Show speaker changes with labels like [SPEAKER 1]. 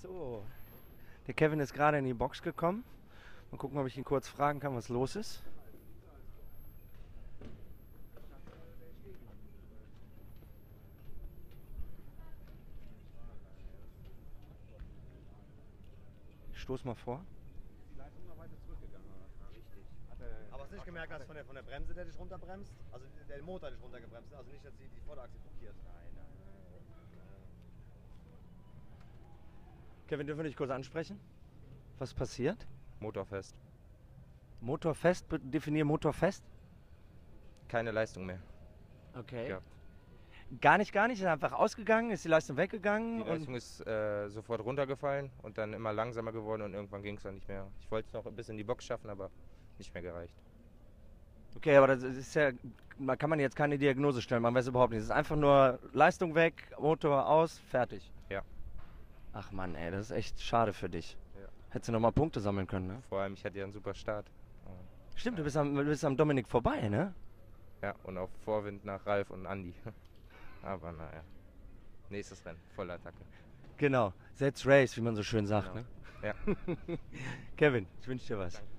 [SPEAKER 1] So, der Kevin ist gerade in die Box gekommen. Mal gucken, ob ich ihn kurz fragen kann, was los ist. Ich stoß mal vor.
[SPEAKER 2] Die Leitung noch weiter zurückgegangen. Richtig.
[SPEAKER 3] Aber hast du nicht gemerkt, dass von der Bremse der dich runterbremst? Also der Motor dich runtergebremst hat? Also nicht, dass die Vorderachse blockiert? Nein.
[SPEAKER 1] Kevin, dürfen wir dich kurz ansprechen? Was passiert?
[SPEAKER 2] Motorfest.
[SPEAKER 1] Motorfest, definier Motorfest.
[SPEAKER 2] Keine Leistung mehr.
[SPEAKER 1] Okay.
[SPEAKER 2] Ja.
[SPEAKER 1] Gar nicht, ist einfach ausgegangen, ist die Leistung weggegangen.
[SPEAKER 2] Die Leistung ist sofort runtergefallen und dann immer langsamer geworden und irgendwann ging es dann nicht mehr. Ich wollte es noch ein bisschen in die Box schaffen, aber nicht mehr gereicht.
[SPEAKER 1] Okay, aber das ist ja, da kann man jetzt keine Diagnose stellen, man weiß überhaupt nicht. Es ist einfach nur Leistung weg, Motor aus, fertig.
[SPEAKER 2] Ja.
[SPEAKER 1] Ach Mann, ey, das ist echt schade für dich.
[SPEAKER 2] Ja.
[SPEAKER 1] Hättest du nochmal Punkte sammeln können, ne?
[SPEAKER 2] Vor allem, ich hatte ja einen super Start.
[SPEAKER 1] Stimmt, du bist am Dominik vorbei, ne?
[SPEAKER 2] Ja, und auf Vorwind nach Ralf und Andi. Aber naja. Nächstes Rennen, Vollattacke.
[SPEAKER 1] Genau, that's race, wie man so schön sagt,
[SPEAKER 2] Genau.
[SPEAKER 1] ne?
[SPEAKER 2] Ja.
[SPEAKER 1] Kevin, ich wünsche dir was.
[SPEAKER 2] Danke.